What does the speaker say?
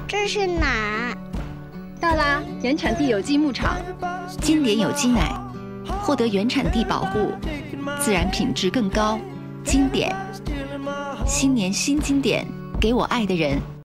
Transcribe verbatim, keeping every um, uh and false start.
这是哪？ 到啦，原产地有机牧场， 经典有机奶，获得原产地保护，自然品质更高。经典，新年新经典，给我爱的人。